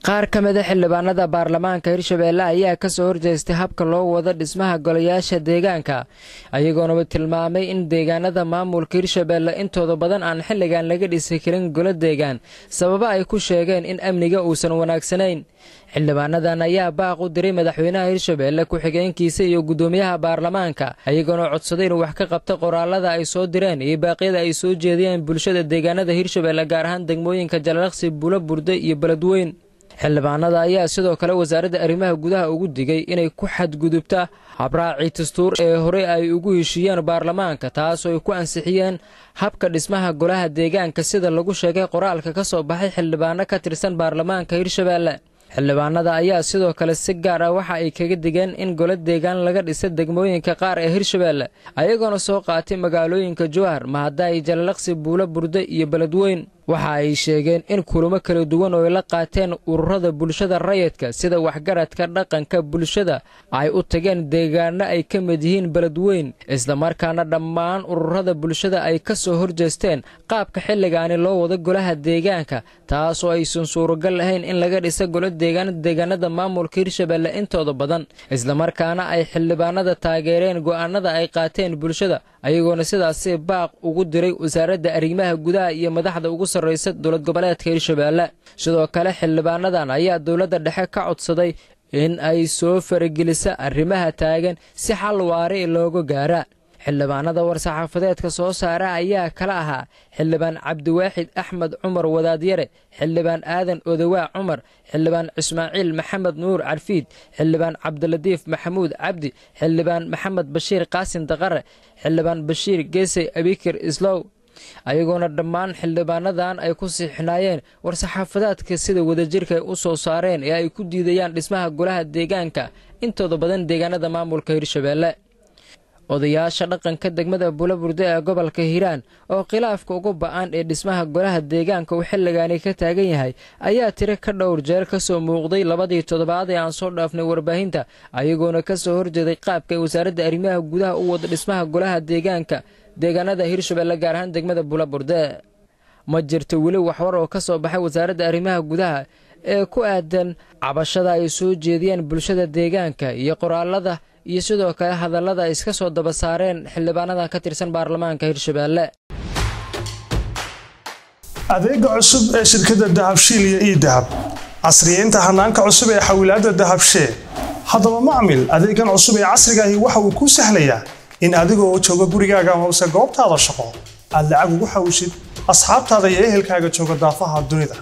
qaar ka mid ah xildhibaanada baarlamaanka Hirshabelle ayaa ka soo horjeestay habka loo wada dhismaha golayaasha deegaanka ayagoona tilmaamay in deegaanada maamulka Hirshabelle intooda badan aan xilligan laga dhisi karin golo deegaan sabab ay ku sheegeen in amniga uusan wanaagsanayn xildhibaanadan ayaa baaq u diray madaxweynaha Hirshabelle ku xigeenkiisa iyo gudoomiyaha baarlamaanka ayagoona codsaday inuu wax ka qabto qoraalada ay soo direen iyo baaqyada ay soo jeediyeen bulshada deegaanada Hirshabelle gaar ahaan degmooyinka Jalalaqsi Bulaburde iyo Beledweyne xildhibaanada ayaa sidoo kale wasaaradda arrimaha gudaha ugu digay inay ku xadgudubta habraaci dastuur ee hore ay ugu heshiiyeen baarlamaanka taas oo ay ku ansixiyeen habka dhismaha golaha deegaanka sida lagu sheegay qoraalka ka soo baxay xildhibaano ka tirsan baarlamaanka Hirshabelle xildhibaanada ayaa sidoo kale si gaar ah waxa ay kaga digeen in golo deegaan laga dhiso degmooyinka qaar ee Hirshabelle ayagoona soo qaatay magaalooyinka Jowhar Mahadaay Jalalaqsi Bulaburde iyo Beledweyne waxa ay sheegeen in kulamo kala duwan oo la qaateen ururada bulshada rayidka sida waxgaradka dhaqanka bulshada ay u tageen deegaano ay ka mid yihiin Beledweyne isla markaana dhammaan ururada bulshada ay ka soo horjeesteen qaabka xilligan loo wada golaha deegaanka taas oo aysan suuragal ahayn in laga dhiso golo deegaanada maamulka Hirshabelle intooda badan isla markaana ay xildhibaanada taageereen go'aanada ay qaateen bulshada ayagoona sidaas baaq ugu diray wasaaradda arrimaha gudaha iyo madaxda ugu sareysa dowlad goboleedka Hirshabelle sidoo kale xildhibaanadan ayaa dowladda dhexe ka codsaday in ay soo farageliso arrimaha taagan si xal waara looga gaaro xildhibaanada war-saxaafadeedka soo saara ayaa kala ahaa xildhibaan Cabdiwaaxid Axmed Cumar Wadaadyare xildhibaan Aadan Odawaa Cumar xildhibaan Ismaaciil Maxamed Nuur Carfiid xildhibaan Cabdiladiif Maxamuud Cabdi xildhibaan Maxamed Bashiir Qaasim Daqare xildhibaan Bashiir Geesay Abikir Islow ayagoona dhammaan xildhibaanadan ay ku siixnaayeen war-saxaafadeedka sida wadajirka u soo saareen ee ay ku diidayaan dhismaha golaha deegaanka intooda badan deegaanada maamulka Hirshabelle odayaasha dhaqanka degmada Bulaburde ee gobolka Hiiraan oo khilaafka ugu ba'an ee dhismaha golaha deegaanka uu xilligan ka taagan yahay ayaa tiro ka dhowr jeer ka soo muuqday labadii toddobaad ee aan soo dhaafnay warbaahinta ayagoona ka soo horjeeday qaabka wasaaradda arrimaha gudaha u wada dhismaha golaha deegaanka deegaanada Hirshabelle gaar ahaan degmada Bulaburde ma jirto weli waxwar oo ka soo baxay wasaaradda arrimaha gudaha ee ku aadan cabashada ay soo jeediyeen bulshada deegaanka iyo qoraalada iyo sidoo kale hadallada ay iska soo daba saareen xildhibaanada ka tirsan baarlamaanka Hirshabelle adeega cusub ee shirkadda Dahabshiil iyo Idahab casriyeynta hanaanka cusub ee xawilaadda Dahabshiil haddaba macmil adeegan cusub ee casriga ah waxa uu ku sahlayaa in adigoo jooga gurigaaga ama goobtaada shaqo aad lacag ugu xawishid asxaabtaada iyo ehelkaaga jooga daafaha dunida